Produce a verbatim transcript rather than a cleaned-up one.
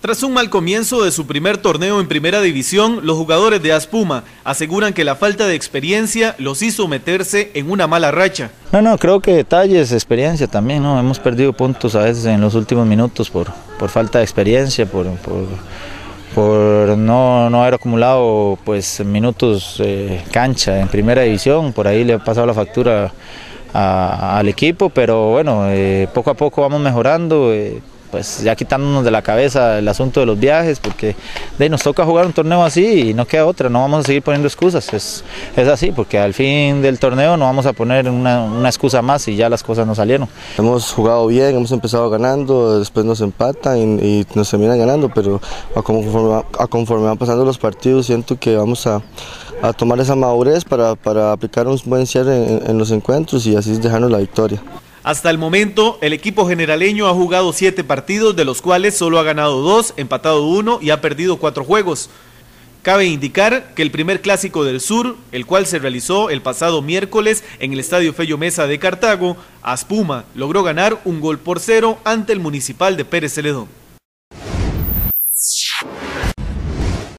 Tras un mal comienzo de su primer torneo en primera división, los jugadores de Aspuma aseguran que la falta de experiencia los hizo meterse en una mala racha. No, no, creo que detalles, experiencia también, ¿no? Hemos perdido puntos a veces en los últimos minutos por, por falta de experiencia, por, por, por no, no haber acumulado pues, minutos eh, cancha en primera división. Por ahí le ha pasado la factura a, al equipo, pero bueno, eh, poco a poco vamos mejorando. Eh, pues ya quitándonos de la cabeza el asunto de los viajes, porque de, nos toca jugar un torneo así y no queda otra, no vamos a seguir poniendo excusas, es, es así, porque al fin del torneo no vamos a poner una, una excusa más y ya las cosas no salieron. Hemos jugado bien, hemos empezado ganando, después nos empatan y, y nos terminan ganando, pero a conforme, a conforme van pasando los partidos siento que vamos a, a tomar esa madurez para, para aplicar un buen cierre en, en los encuentros y así dejarnos la victoria. Hasta el momento, el equipo generaleño ha jugado siete partidos, de los cuales solo ha ganado dos, empatado uno y ha perdido cuatro juegos. Cabe indicar que el primer clásico del sur, el cual se realizó el pasado miércoles en el Estadio Fello Mesa de Cartago, Aspuma logró ganar un gol por cero ante el Municipal de Pérez Celedón.